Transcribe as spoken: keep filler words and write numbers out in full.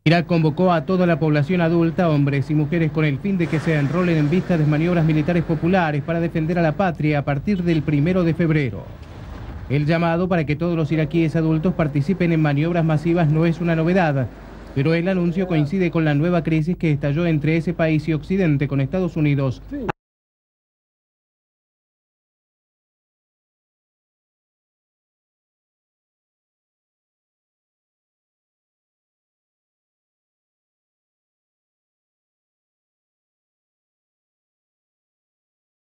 Irak convocó a toda la población adulta, hombres y mujeres, con el fin de que se enrolen en vistas de maniobras militares populares para defender a la patria a partir del primero de febrero. El llamado para que todos los iraquíes adultos participen en maniobras masivas no es una novedad, pero el anuncio coincide con la nueva crisis que estalló entre ese país y Occidente, con Estados Unidos